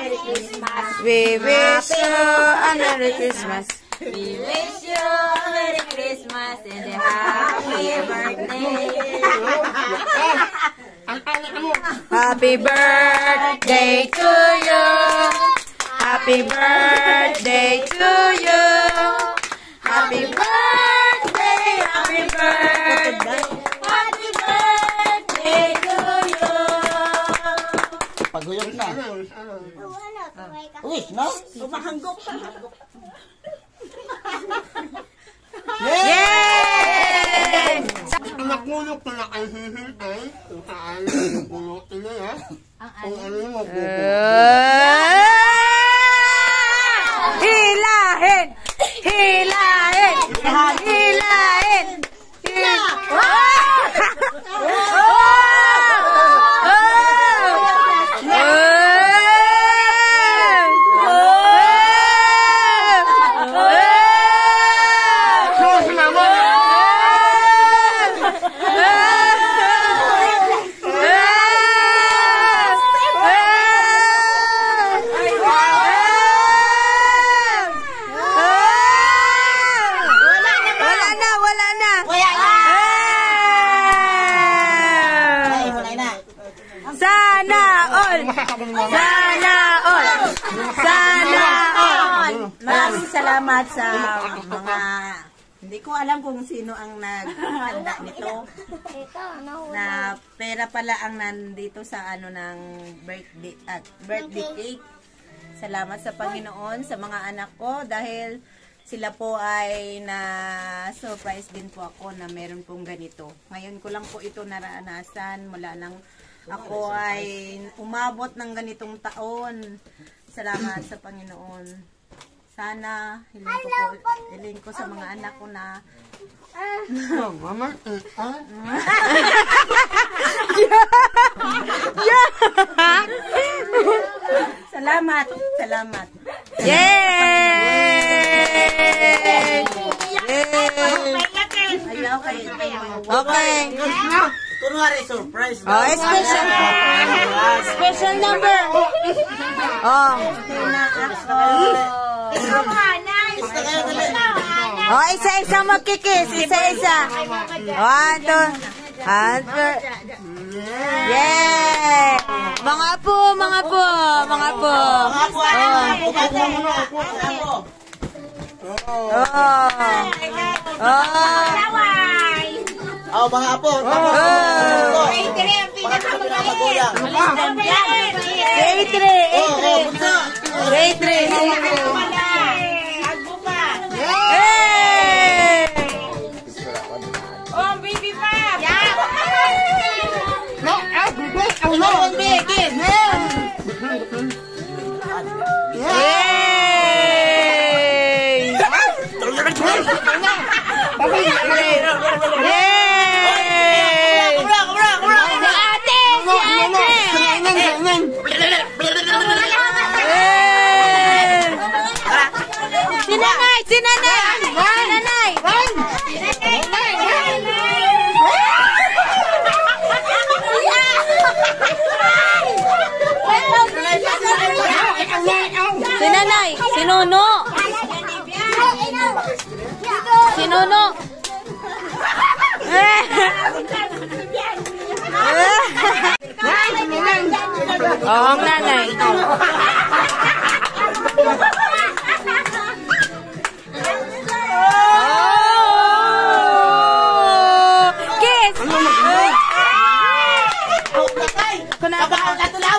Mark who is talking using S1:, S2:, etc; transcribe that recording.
S1: Merry Christmas.
S2: We wish you a Merry Christmas.
S1: We wish you a Merry Christmas and a happy birthday.
S2: Happy birthday to you. Happy birthday to you. Happy birthday, happy birthday. Happy birthday to you.
S3: Paguyog na. Uy, no?
S1: Mahanggok.
S2: Yay!
S4: Anak mo yung pinakahihintay kung saan yung pulutin na yan. Kung ano yung
S2: Hilahin! Hilahin! Hilahin!
S1: Maraming salamat sa mga, hindi ko alam kung sino ang naghanda nito. Na pera pala ang nandito sa ano ng birthday cake. Salamat sa Panginoon sa mga anak ko dahil sila po ay na-surprise din po ako na meron pong ganito. Ngayon ko lang po ito naranasan mula nang ako ay umabot ng ganitong taon. Salamat sa Panginoon. Sana hiling ko sa mga anak ko na
S4: Mama,
S1: salamat. Salamat.
S2: Yay! Okay.
S3: Kunwari, surprise.
S2: Oh, special number. Oh. Oh, isa-isa magkikis. Isa-isa. 1, 2. Yay! Mga po, mga po. Mga po.
S3: Oh, mga apo.
S2: Sinanay, sinuno. Sinuno. Oh, ang nanay. Kiss. Kunapa.